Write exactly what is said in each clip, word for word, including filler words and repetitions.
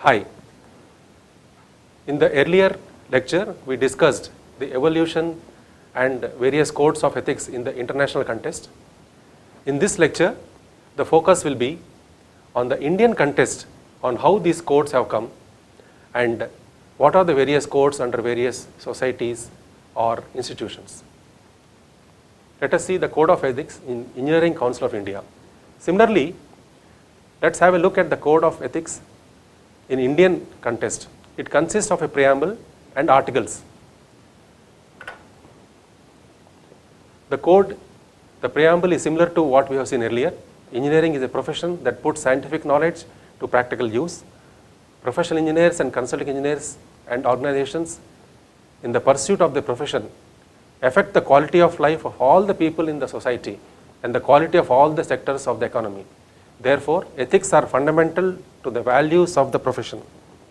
Hi. In the earlier lecture, we discussed the evolution and various codes of ethics in the international context. In this lecture, the focus will be on the Indian context, on how these codes have come and what are the various codes under various societies or institutions. Let us see the Code of Ethics in Engineering Council of India. Similarly, let's have a look at the Code of Ethics in Indian context. It consists of a preamble and articles. The code, the preamble is similar to what we have seen earlier. Engineering is a profession that puts scientific knowledge to practical use. Professional engineers and consulting engineers and organizations in the pursuit of the profession affect the quality of life of all the people in the society and the quality of all the sectors of the economy. Therefore, ethics are fundamental to the values of the profession.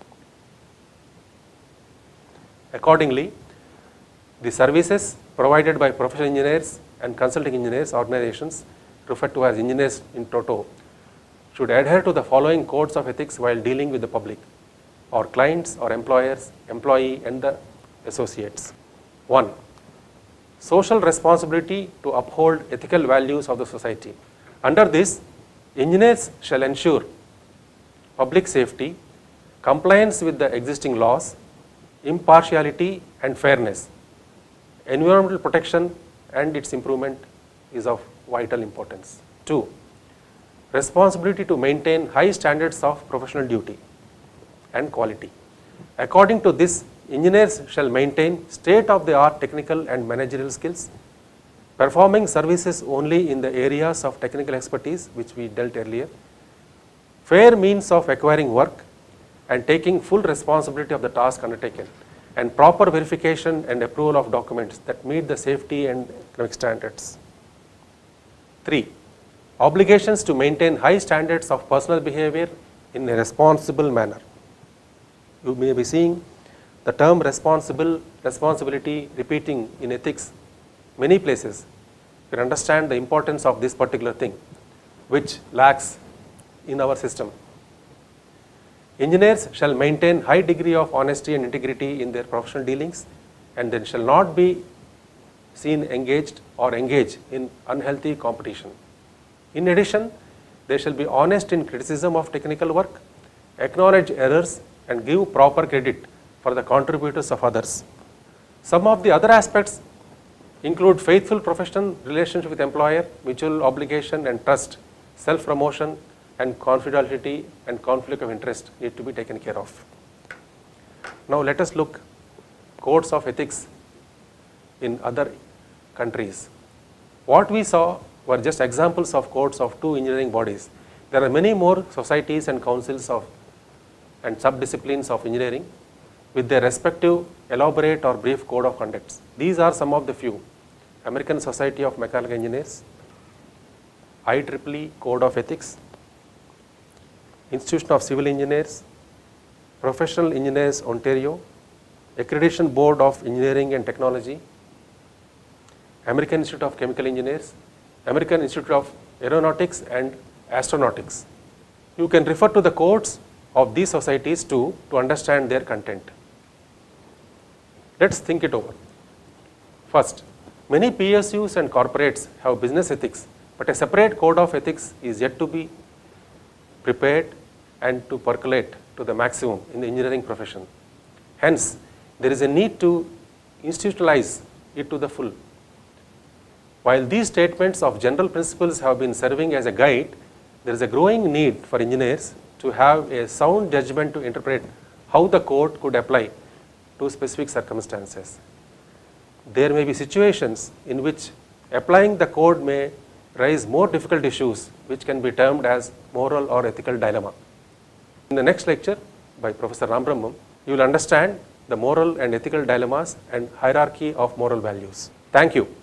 Accordingly, the services provided by professional engineers and consulting engineers organizations, referred to as engineers in toto, should adhere to the following codes of ethics while dealing with the public, or clients, or employers, employee, and the associates. One, social responsibility to uphold ethical values of the society. Under this, engineers shall ensure public safety, compliance with the existing laws, impartiality and fairness. Environmental protection and its improvement is of vital importance. Two, responsibility to maintain high standards of professional duty and quality. According to this, engineers shall maintain state-of-the-art technical and managerial skills, performing services only in the areas of technical expertise which we dealt earlier, fair means of acquiring work and taking full responsibility of the task undertaken, and proper verification and approval of documents that meet the safety and economic standards. Three, obligations to maintain high standards of personal behavior in a responsible manner. You may be seeing the term responsible, responsibility repeating in ethics many places. You can understand the importance of this particular thing, which lacks in our system. Engineers shall maintain high degree of honesty and integrity in their professional dealings, and then shall not be seen engaged or engage in unhealthy competition. In addition, they shall be honest in criticism of technical work, acknowledge errors, and give proper credit for the contributors of others. Some of the other aspects include faithful professional relationship with employer, mutual obligation and trust, self-promotion, and confidentiality and conflict of interest need to be taken care of. Now let us look codes of ethics in other countries. What we saw were just examples of codes of two engineering bodies. There are many more societies and councils of and subdisciplines of engineering with their respective elaborate or brief code of conducts. These are some of the few: American Society of Mechanical Engineers, I triple E Code of Ethics, Institution of Civil Engineers, Professional Engineers Ontario, Accreditation Board of Engineering and Technology, American Institute of Chemical Engineers, American Institute of Aeronautics and Astronautics. You can refer to the codes of these societies too to understand their content. Let's think it over. First, many P S Us and corporates have business ethics, but a separate code of ethics is yet to be prepared and to percolate to the maximum in the engineering profession. Hence, there is a need to institutionalize it to the full. While these statements of general principles have been serving as a guide, there is a growing need for engineers to have a sound judgment to interpret how the code could apply to specific circumstances. There may be situations in which applying the code may raise more difficult issues which can be termed as moral or ethical dilemma. In the next lecture by Professor Rambrahmam, you will understand the moral and ethical dilemmas and hierarchy of moral values. Thank you.